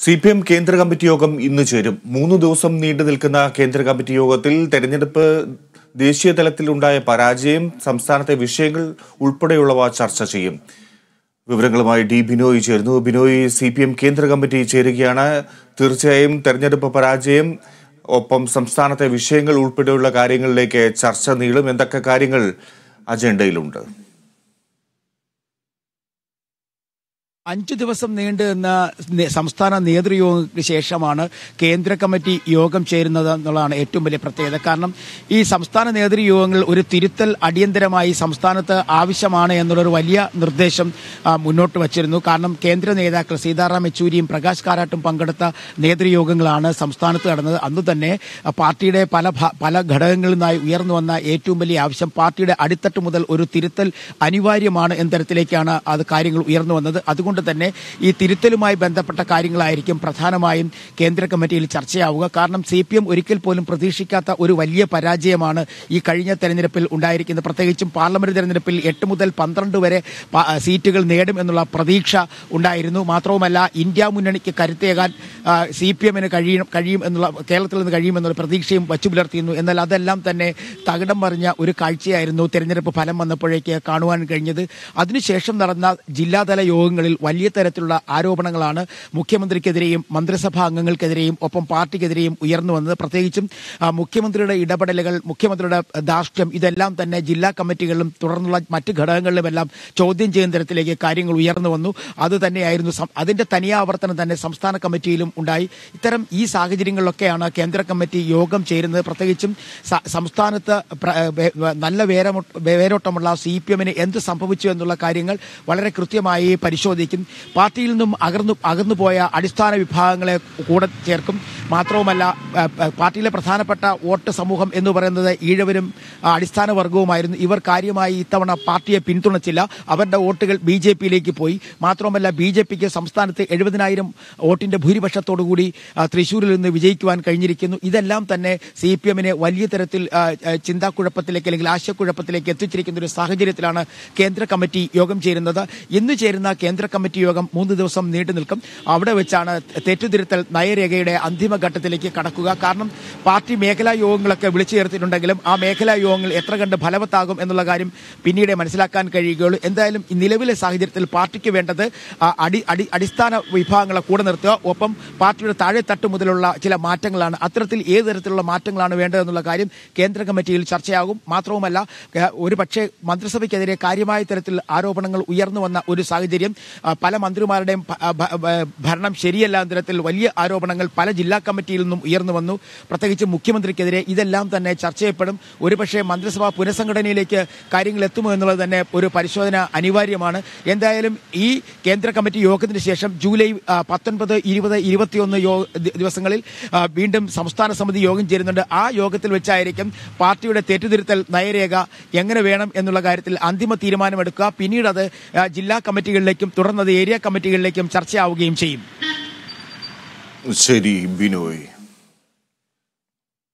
CPM കേന്ദ്ര committee യോഗം ഇന്ന് ചേരും. 3 ദിവസം നീണ്ടു നിൽക്കുന്ന കേന്ദ്ര കമ്മിറ്റി യോഗത്തിൽ തെരഞ്ഞെടുപ്പ്, ദേശീയ തലത്തിലുണ്ടായ പരാജയം, സംസ്ഥാനത്തെ വിഷയങ്ങൾ ഉൾപ്പെടെയുള്ളവ ചർച്ച ചെയ്യും. വിവരങ്ങളുമായി ഡി ബിനോയ് ചേരുന്നു. ബിനോയ്, CPM കേന്ദ്ര കമ്മിറ്റി ചേരുകയാണ്. തീർച്ചയായും തെരഞ്ഞെടുപ്പ് പരാജയം ഒപ്പം സംസ്ഥാനത്തെ വിഷയങ്ങൾ ഉൾപ്പെടെയുള്ള കാര്യങ്ങളിലേക്ക് ചർച്ച നീളും. എന്തൊക്കെ കാര്യങ്ങൾ അജണ്ടയിലുണ്ട്? 5 ദിവസം നീണ്ടു നിന്ന സംസ്ഥാന നേതൃയോഗത്തിന് ശേഷമാണ് കേന്ദ്ര കമ്മിറ്റി യോഗം ചേരുന്നത് എന്നുള്ളതാണ് ഏറ്റവും വലിയ പ്രത്യേകത. കാരണം ഈ സംസ്ഥാന നേതൃയോഗങ്ങൾ ഒരു തിരുത്തൽ അടിയന്തരമായി സംസ്ഥാനത്ത് ആവശ്യമാണ് എന്നുള്ളൊരു വലിയ നിർദ്ദേശം മുന്നോട്ട് വച്ചിരുന്നു. കാരണം കേന്ദ്ര നേതാക്കൾ സീതാറാം യെച്ചൂരിയും പ്രകാശ് കാരാട്ടും പങ്കെടുത്ത നേതൃയോഗങ്ങളാണ് സംസ്ഥാനത്ത് നടന്നത്. അന്ന് തന്നെ പാർട്ടിയുടെ പല ഘടകങ്ങളിൽ നിന്നായി ഉയർന്നു വന്ന ഏറ്റവും വലിയ ആവശ്യം പാർട്ടിയുടെ അടിത്തട്ട് മുതൽ ഒരു തിരുത്തൽ അനിവാര്യമാണ് എന്ന തരത്തിലേക്കാണ് അത് കാര്യങ്ങൾ ഉയർന്നു വന്നത്. അതുകൊണ്ട് തന്നെ ഈ തിരുത്തലുമായി ബന്ധപ്പെട്ട കാര്യങ്ങളായിരിക്കും പ്രധാനമായും കേന്ദ്ര കമ്മിറ്റിയിൽ ചർച്ചയാവുക. കാരണം CPM ഒരിക്കൽ പോലും പ്രതീക്ഷിക്കാത്ത ഒരു വലിയ പരാജയമാണ് ഈ കഴിഞ്ഞ തെരഞ്ഞെടുപ്പിൽ ഉണ്ടായിരിക്കുന്നത്. പ്രത്യേകിച്ചും പാർലമെന്റ് തെരഞ്ഞെടുപ്പിൽ 8 മുതൽ 12 വരെ സീറ്റുകൾ നേടും എന്നുള്ള പ്രതീക്ഷ ഉണ്ടായിരുന്നു. മാത്രവുമല്ല, ഇന്ത്യ മുന്നണിക്ക് കരുത്തേകാൻ CPM-ന് കഴിയും എന്നുള്ള, കേരളത്തിൽ നിന്ന് കഴിയുമെന്നുള്ള പ്രതീക്ഷയും വച്ചു പുലർത്തിയിരുന്നു. എന്നാൽ അതെല്ലാം തന്നെ തകിടം മറിഞ്ഞ ഒരു കാഴ്ചയായിരുന്നു തെരഞ്ഞെടുപ്പ് ഫലം വന്നപ്പോഴേക്ക് കാണുവാൻ കഴിഞ്ഞത്. അതിനുശേഷം നടന്ന ജില്ലാതല യോഗങ്ങളിൽ വലിയ തരത്തിലുള്ള ആരോപണങ്ങളാണ് മുഖ്യമന്ത്രിക്കെതിരെയും മന്ത്രിസഭാ അംഗങ്ങൾക്കെതിരെയും ഒപ്പം പാർട്ടിക്കെതിരെയും ഉയർന്നു വന്നത്. പ്രത്യേകിച്ചും മുഖ്യമന്ത്രിയുടെ ഇടപെടലുകൾ, മുഖ്യമന്ത്രിയുടെ ധാർഷ്ട്യം, ഇതെല്ലാം തന്നെ ജില്ലാ കമ്മിറ്റികളിലും തുടർന്നുള്ള മറ്റ് ഘടകങ്ങളിലുമെല്ലാം ചോദ്യം ചെയ്യുന്ന തരത്തിലേക്ക് കാര്യങ്ങൾ ഉയർന്നു വന്നു. അത് തന്നെയായിരുന്നു അതിന്റെ തനിയാവർത്തനം തന്നെ സംസ്ഥാന കമ്മിറ്റിയിലും ഉണ്ടായി. ഇത്തരം ഈ സാഹചര്യങ്ങളിലൊക്കെയാണ് കേന്ദ്ര കമ്മിറ്റി യോഗം ചേരുന്നത്. പ്രത്യേകിച്ചും സംസ്ഥാനത്ത് നല്ല വേരോട്ടമുള്ള CPM-ന് എന്ത് സംഭവിച്ചു എന്നുള്ള കാര്യങ്ങൾ വളരെ കൃത്യമായി പരിശോധിക്കും. പാർട്ടിയിൽ നിന്നും അകന്നുപോയ അടിസ്ഥാന വിഭാഗങ്ങളെ കൂടെ ചേർക്കും. മാത്രവുമല്ല, പാർട്ടിയിലെ പ്രധാനപ്പെട്ട വോട്ട് സമൂഹം എന്ന് പറയുന്നത് ഈഴവരും അടിസ്ഥാന വർഗവുമായിരുന്നു. ഇവർ കാര്യമായി ഇത്തവണ പാർട്ടിയെ പിന്തുണച്ചില്ല. അവരുടെ വോട്ടുകൾ BJP-യിലേക്ക് പോയി. മാത്രവുമല്ല, BJP-ക്ക് സംസ്ഥാനത്ത് 70,000 വോട്ടിന്റെ ഭൂരിപക്ഷത്തോടുകൂടി തൃശ്ശൂരിൽ നിന്ന് വിജയിക്കുവാൻ കഴിഞ്ഞിരിക്കുന്നു. ഇതെല്ലാം തന്നെ CPM-നെ വലിയ തരത്തിൽ ചിന്താക്കുഴപ്പത്തിലേക്ക് അല്ലെങ്കിൽ ആശയക്കുഴപ്പത്തിലേക്ക് എത്തിച്ചിരിക്കുന്ന ഒരു സാഹചര്യത്തിലാണ് കേന്ദ്ര കമ്മിറ്റി യോഗം ചേരുന്നത്. ഇന്ന് ചേരുന്ന കേന്ദ്ര കമ്മിറ്റി യോഗം 3 ദിവസം നീണ്ടു നിൽക്കും. അവിടെ വെച്ചാണ് തെറ്റുതിരുത്തൽ നയരേഖയുടെ അന്തിമഘട്ടത്തിലേക്ക് കടക്കുക. കാരണം പാർട്ടി മേഖലാ യോഗങ്ങളൊക്കെ വിളിച്ചു ചേർത്തിട്ടുണ്ടെങ്കിലും ആ മേഖലാ യോഗങ്ങൾ എത്ര കണ്ട് ഫലവത്താകും എന്നുള്ള കാര്യം പിന്നീട് മനസ്സിലാക്കാൻ കഴിയുകയുള്ളൂ. എന്തായാലും ഈ നിലവിലെ സാഹചര്യത്തിൽ പാർട്ടിക്ക് വേണ്ടത് അടിസ്ഥാന വിഭാഗങ്ങളെ കൂടെ നിർത്തുക, ഒപ്പം പാർട്ടിയുടെ താഴെ തട്ട് മുതലുള്ള ചില മാറ്റങ്ങളാണ്. അത്തരത്തിൽ ഏത് തരത്തിലുള്ള മാറ്റങ്ങളാണ് വേണ്ടതെന്നുള്ള കാര്യം കേന്ദ്ര കമ്മിറ്റിയിൽ ചർച്ചയാകും. മാത്രവുമല്ല, ഒരു പക്ഷേ മന്ത്രിസഭയ്ക്കെതിരെ കാര്യമായ തരത്തിൽ ആരോപണങ്ങൾ ഉയർന്നു വന്ന ഒരു സാഹചര്യം, പല മന്ത്രിമാരുടെയും ഭരണം ശരിയല്ല എന്ന തരത്തിൽ വലിയ ആരോപണങ്ങൾ പല ജില്ലാ കമ്മിറ്റിയിൽ നിന്നും ഉയർന്നു വന്നു. പ്രത്യേകിച്ച് മുഖ്യമന്ത്രിക്കെതിരെ ഇതെല്ലാം തന്നെ ചർച്ച ചെയ്യപ്പെടും. ഒരുപക്ഷെ മന്ത്രിസഭാ പുനഃസംഘടനയിലേക്ക് കാര്യങ്ങൾ എത്തുമോ എന്നുള്ളത് തന്നെ ഒരു പരിശോധന അനിവാര്യമാണ്. എന്തായാലും ഈ കേന്ദ്ര കമ്മിറ്റി യോഗത്തിന് ശേഷം ജൂലൈ 19, 20, 21 ദിവസങ്ങളിൽ വീണ്ടും സംസ്ഥാന സമിതി യോഗം ചേരുന്നുണ്ട്. ആ യോഗത്തിൽ വെച്ചായിരിക്കും പാർട്ടിയുടെ തെറ്റുതിരുത്തൽ നയരേഖ എങ്ങനെ വേണം എന്നുള്ള കാര്യത്തിൽ അന്തിമ തീരുമാനമെടുക്കുക. പിന്നീട് അത് ജില്ലാ കമ്മിറ്റികളിലേക്കും തുടർന്നത് ഏരിയ കമ്മിറ്റികളിലേക്കും ചർച്ചയാവുകയും ചെയ്യും. ശരി ബിനോയ്.